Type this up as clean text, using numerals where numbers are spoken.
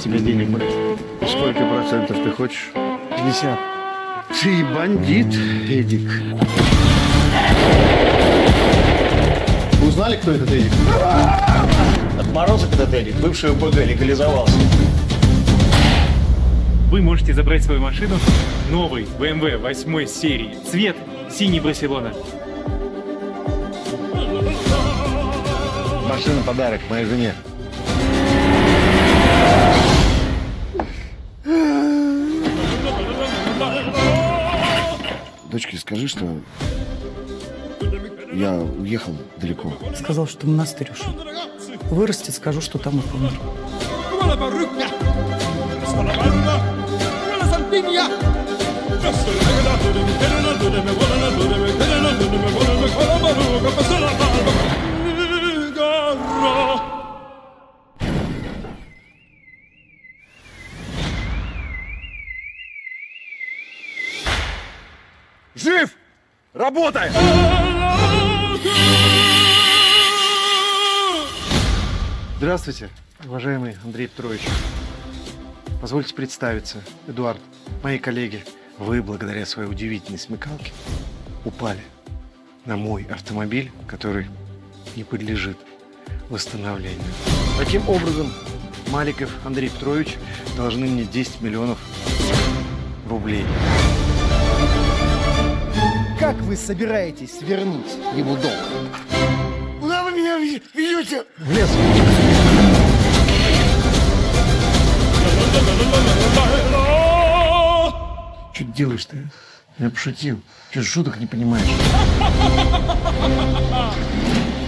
тебе денег брать. Сколько процентов ты хочешь? 50. Ты бандит, Эдик. Вы узнали, кто этот Эдик? Отморозок этот Эдик, бывший ОПГ, легализовался. Вы можете забрать свою машину, новый BMW 8 серии, цвет синий Барселона. Машина подарок моей жене. Дочке скажи, что я уехал далеко. Сказал, что в монастырь ушел. Вырастет, скажу, что там и помер. Жив! Работай! Здравствуйте, уважаемый Андрей Петрович. Позвольте представиться. Эдуард, мои коллеги, вы, благодаря своей удивительной смекалке, упали на мой автомобиль, который не подлежит восстановлению. Таким образом, Маликов Андрей Петрович должны мне 10 миллионов рублей. Как вы собираетесь вернуть ему долг? Куда вы меня ведете? В лес. Что ты делаешь-то? Я пошутил. Что, шуток не понимаешь?